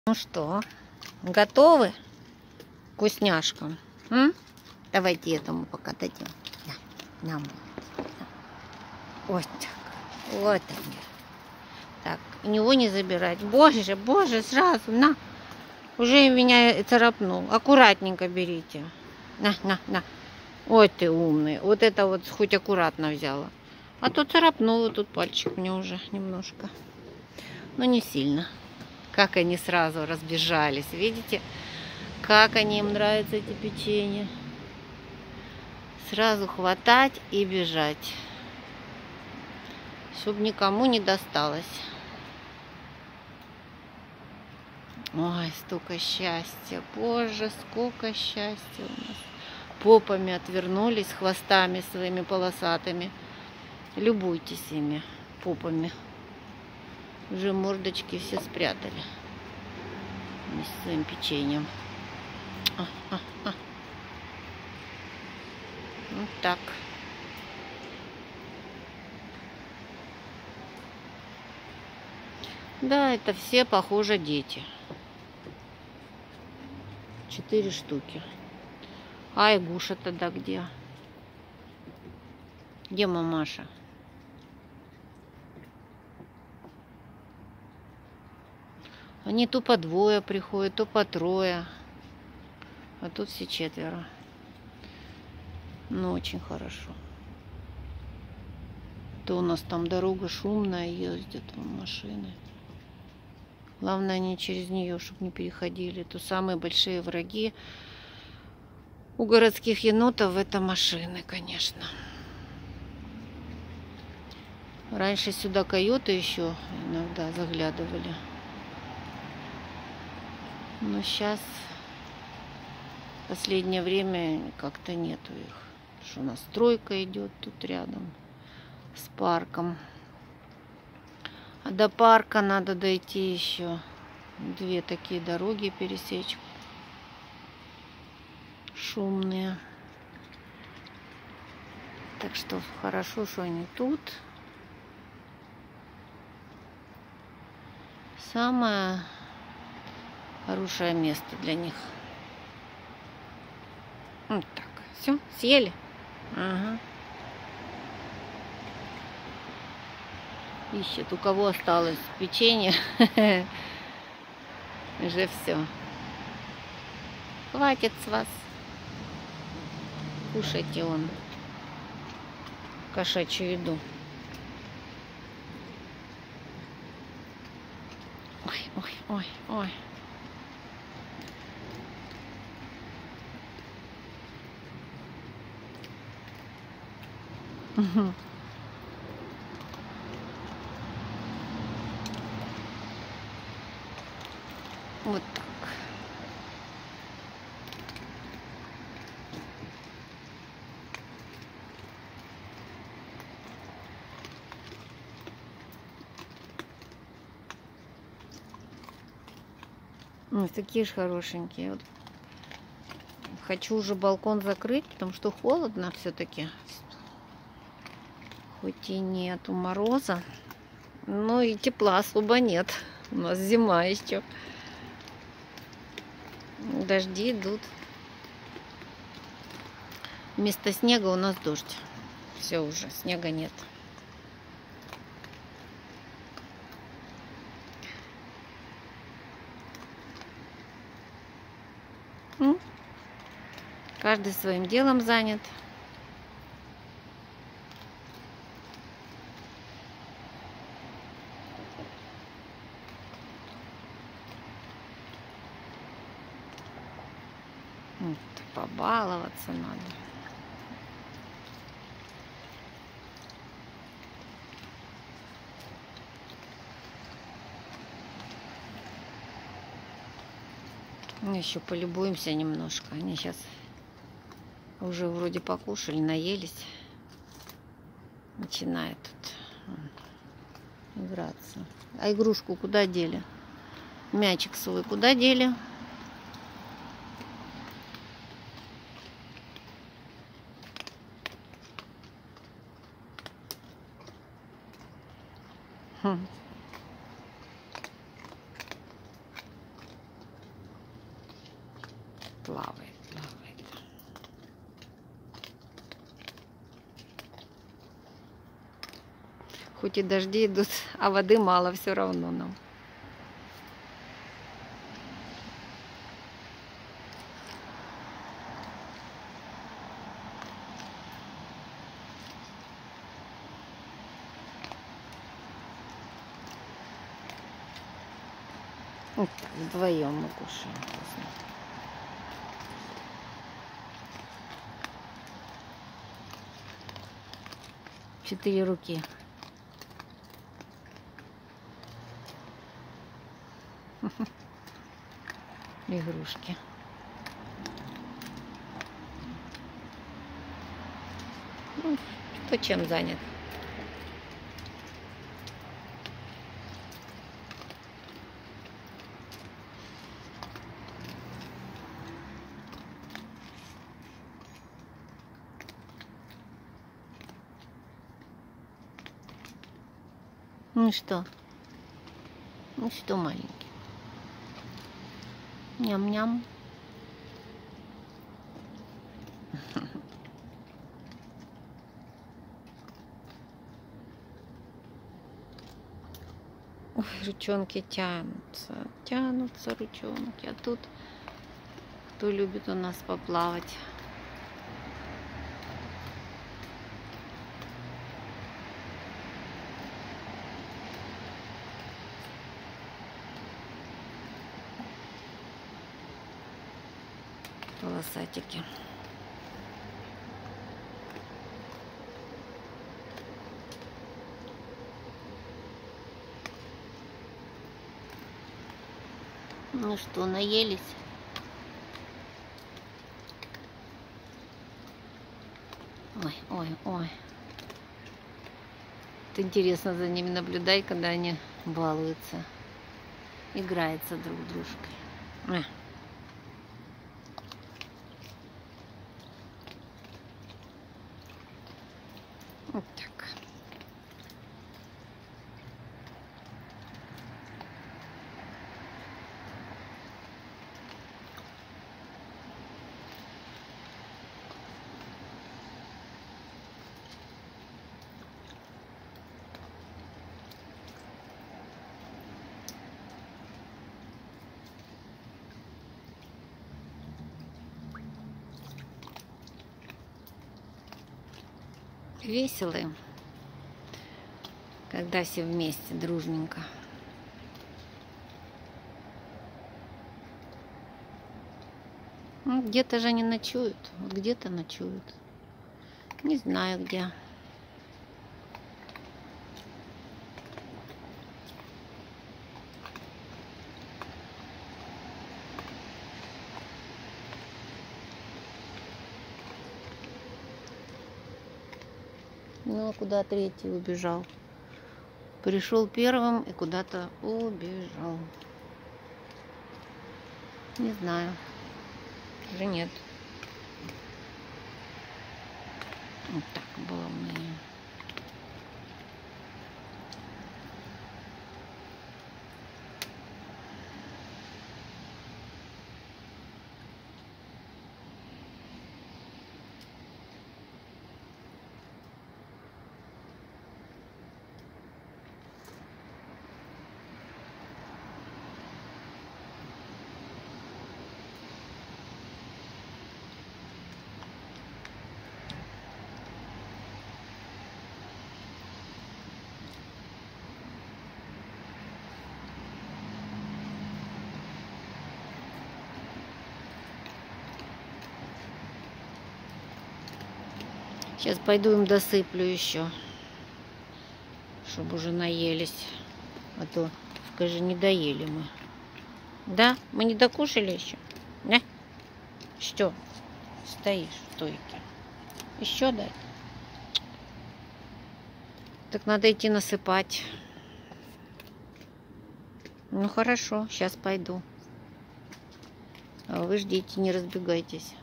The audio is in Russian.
Ну что, готовы к вкусняшкам? М? Давайте этому пока дадим. На, на. Вот так. Вот так. Так, у него не забирать. Боже, боже, сразу, на. Уже меня царапнул. Аккуратненько берите. На. Ой, ты умный. Вот это вот хоть аккуратно взяла. А то царапнула тут пальчик мне уже немножко. Но не сильно. Как они сразу разбежались. Видите, как они им нравятся эти печенья. Сразу хватать и бежать. Чтобы никому не досталось. Ой, столько счастья. Боже, сколько счастья у нас. Попами отвернулись, хвостами своими полосатыми. Любуйтесь ими, попами. Уже мордочки все спрятали. Вместе с своим печеньем. Вот так. Да, это все, похоже, дети. 4 штуки. А Игуша тогда где? Где мамаша? Они то по двое приходят, то по трое. А тут все 4. Ну, очень хорошо. То у нас там дорога шумная, ездят машины. Главное, они через нее, чтобы не переходили. То самые большие враги у городских енотов — это машины, конечно. Раньше сюда койоты еще иногда заглядывали. Но сейчас, в последнее время, как-то нету их. Потому что у нас стройка идет тут рядом с парком. А до парка надо дойти еще. 2 такие дороги пересечь. Шумные. Так что хорошо, что они тут. Самое хорошее место для них. Вот так. Все, съели? Ага. Ищет, у кого осталось печенье. Уже все. Хватит с вас. Кушайте он кошачью еду. Ой. Угу. Вот так. Такие же хорошенькие. Вот. Хочу уже балкон закрыть, потому что холодно все-таки. Хоть и нету мороза, но и тепла особо нет. У нас зима еще. Дожди идут. Вместо снега у нас дождь. Все уже, снега нет. Каждый своим делом занят. Вот, побаловаться надо. Еще полюбуемся немножко. Они сейчас уже вроде покушали, наелись. Начинают тут играться. А игрушку куда дели? Мячик свой куда дели? плавает, плавает. Хоть и дожди идут, а воды мало все равно нам. Вот так, вдвоем мы кушаем вкусно. Четыре руки. Игрушки. Ну, кто чем занят? Ну что? Ну что, маленький? Ням-ням. Ой, ручонки тянутся ручонки. А тут кто любит у нас поплавать? Полосатики. Ну что, наелись? Ой, ой, ой. Это интересно за ними наблюдать, когда они балуются. Играются друг с дружкой. Вот так. Весело им, когда все вместе, дружненько. Ну, где-то же они ночуют. Вот где-то ночуют. Не знаю где. Ну, а куда третий убежал? Пришел первым и куда-то убежал. Не знаю. Уже нет. Вот так было у меня. Сейчас пойду им досыплю еще, чтобы уже наелись. А то, скажи, не доели мы. Да? Мы не докушали еще? Да? Что? Стоишь в стойке. Еще дать? Так надо идти насыпать. Ну хорошо, сейчас пойду. А вы ждите, не разбегайтесь.